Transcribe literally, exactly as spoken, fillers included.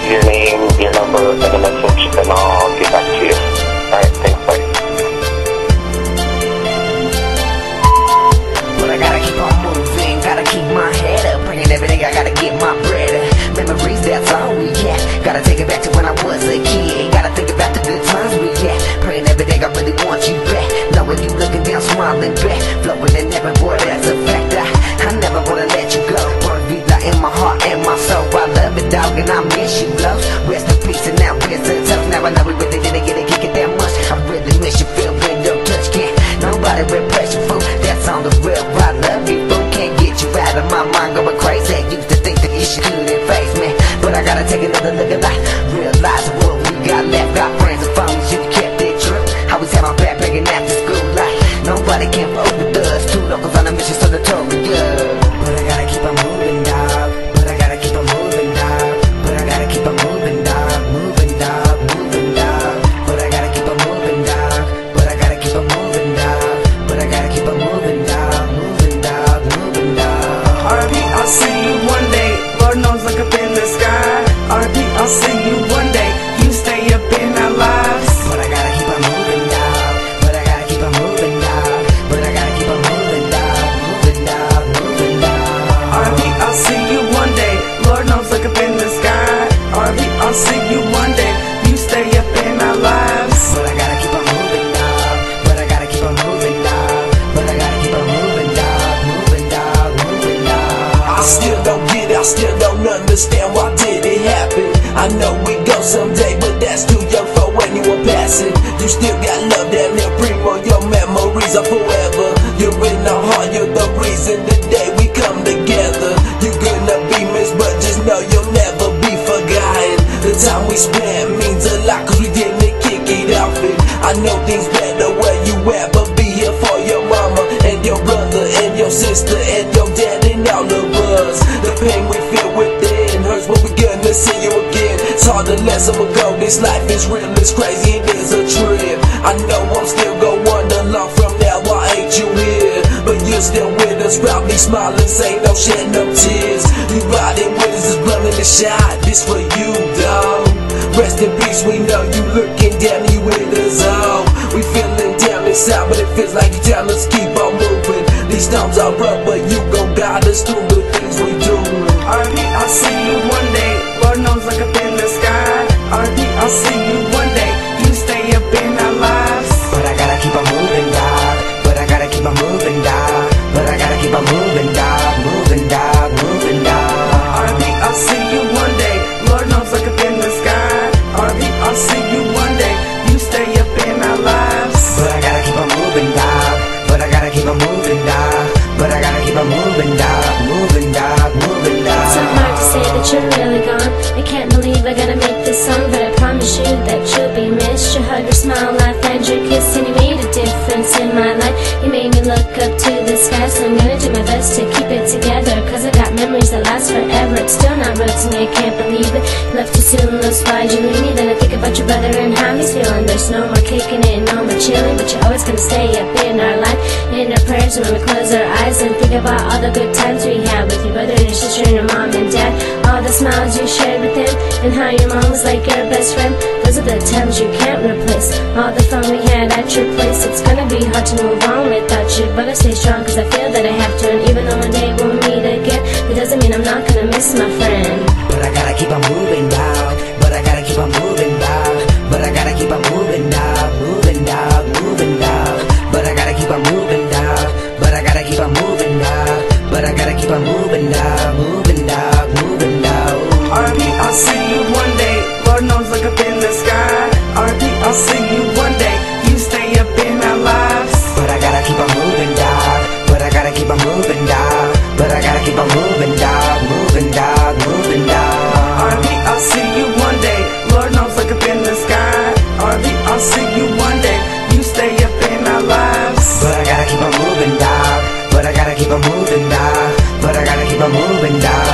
your name, your number, and a message, and I'll get back to you. Alright, thanks, bye. But I gotta keep on moving, gotta keep my head up, bringing everything, I gotta get my bread up. Memories, that's all we get. Gotta take it back to when I was a kid. Gotta think about the good times we had. Praying every day I really want you back. Knowing you looking down, smiling back. Flowing in heaven, boy, that's a fact. I, I never wanna let you go. Wanna be like in my heart and my soul. I love it, dog, and I miss you, love. Rest in peace, and now we're so tough. Now I know we really didn't get it, kick it that much. I really miss you, feel good, no touch. Can't nobody repress you, fool. That's on the real, I love you, fool. Can't get you out of my mind, going crazy. Used to think that you couldn't face me, but I gotta take another look at life. Realize what we got left. Got friends and phones, you kept it true. Always have my back begging after school life. Nobody can fuck with us. Two locals on a mission, so notorious. But I gotta keep on moving, dog. But I gotta keep on moving, dog. But I gotta keep on moving, dog. Moving, dog. Moving, dog. But I gotta keep on moving, dog. But I gotta keep on moving, dog. But I gotta keep on moving, dog. Moving, dog. Moving, dog. R I P, I'll see you one day. Lord knows, look up in the sky. R I P, I'll see you one day. You stay up in our lives. But I gotta keep on moving, dog. But I gotta keep on moving, dog. But I gotta keep on moving, dog. Moving, dog. Moving, dog. R I P, I'll see you one day. Lord knows, look up in the sky. R I P, I'll see you one day. You stay up in our lives. But I gotta keep on moving, dog. But I gotta keep on moving, dog. But I gotta keep on moving, dog. Moving, dog. Moving, dog. I still don't get it, I still don't understand why did it happen. I know we go someday, but that's too young for when you were passing. You still got love, damn near primo, your memories are forever. You're in our heart, you're the reason the day we come together. You're gonna be missed, but just know you'll never be forgotten. The time we spent means a lot, cause we didn't kick it off it. I know things better where you at, but be here for your mama and your brother and your sister and your dad and all of us. The pain we feel within hurts, but we're gonna see you again. It's hard to let someone go, this life is real, it's crazy, it is a trip. I know I'm still gonna wonder long from now, why ain't you here? But you're still with us, probably smiling, say no, shed no tears. You riding with us, it's blood in the shot, this for you, dog. Rest in peace, we know you looking down, you with us all. We feeling down inside, but it feels like you tell us keep on moving. These times are rough, but you gon' guide us through the things we do. R I P, I'll see you one day. Lord knows, look up in the sky. R I P, I'll see you one day. You stay up in our lives. But I gotta keep on moving, dog. But I gotta keep on moving, dog. But I gotta keep on moving, dog. Moving, dog. Moving, dog. R I P, I'll see you one day. Lord knows, look up in the sky. R I P, I'll see you one day. You stay up in our lives. But I gotta keep on moving, dog. But I gotta keep on moving, dog. But I gotta keep on moving, dog. Moving, dog. Moving, dog. It's so hard to say that you're really gone. I can't believe I gotta make this song, but I promise you that you'll be missed. Your hug, your smile, laugh, and your kiss, and you made a difference in my life. You made me look up to the sky, so I'm gonna do my best to keep it together. Cause I got memories that last forever. It's still not real to me, I can't believe it. Left too soon, lost, why'd you leave me? Then I think about your brother and how he's feeling. There's no more kicking it, no more chilling, but you're always gonna stay up in our life, in our prayers when we close our eyes and think about all the good times we had with your brother and your sister and your mom and dad. All the smiles you shared with them, and how your mom was like your best friend. Those are the times you can't replace. All the fun we had at your place. It's gonna be hard to move on without you, but I stay strong cause I feel that I have to. And even though one day we'll meet again, it doesn't mean I'm not gonna miss my friend. But I gotta keep on moving, dog. But I gotta keep on moving, dog. But I gotta keep on moving, dog. Moving, dog. Moving, dog. But I gotta keep on moving, dog. But I gotta keep on moving, dog. But I gotta keep on moving, dog. Moving, dog. Moving, dog. R I P, I'll see you one day. Lord knows, look up in the sky. R I P, I'll see you one day. You stay up in our lives. But I gotta keep on moving, dog. But I gotta keep on moving, dog. But I gotta keep on moving, dog. Moving, dog. Moving, dog. R I P, I'll see you one day. Lord knows, look up in the sky. R I P, I'll see you one day. You stay up in our lives. But I gotta keep on moving, dog. But I gotta keep on moving, dog. But I gotta keep on moving, dog.